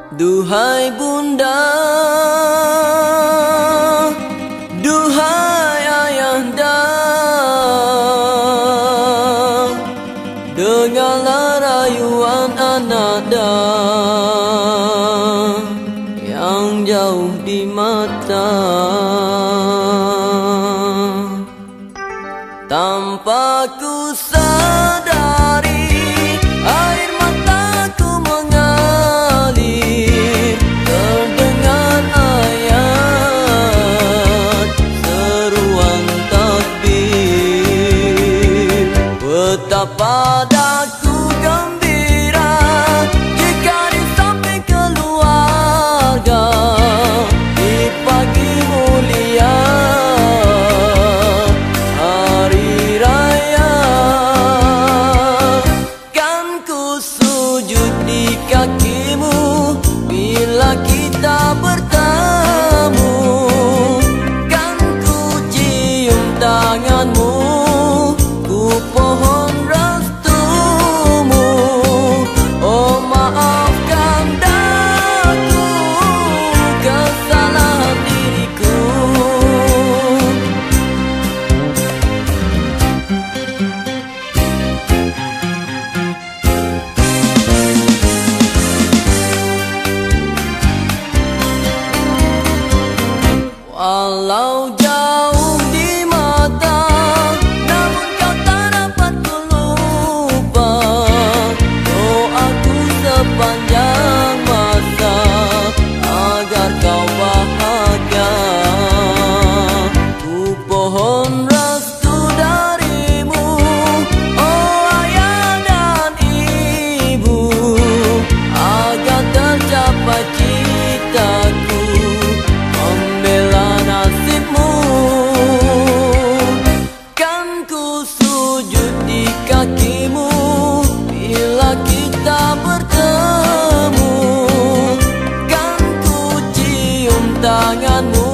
Duhai bunda, duhai ayahanda, dengarlah rayuan ananda yang jauh di mata. Tanpa ku sadari air mataku mengalir, terdengar ayat seruan takbir. Betapa daku gembira jika di samping keluarga di pagi mulia hari raya. Kan ku sujud di kakimu bila kita bertemu, kan ku cium tanganmu, ku pohon restumu. Oh maafkan daku kesalahan diriku. Walau jauh di mata, namun kau tak dapat ku lupa. Doaku sepanjang masa agar kau bahagia. Ku pohon restu darimu, oh ayah dan ibu, agar tercapai citaku membela nasibmu. Kan ku sujud di kakimu bila kita bertemu, kan ku cium tanganmu,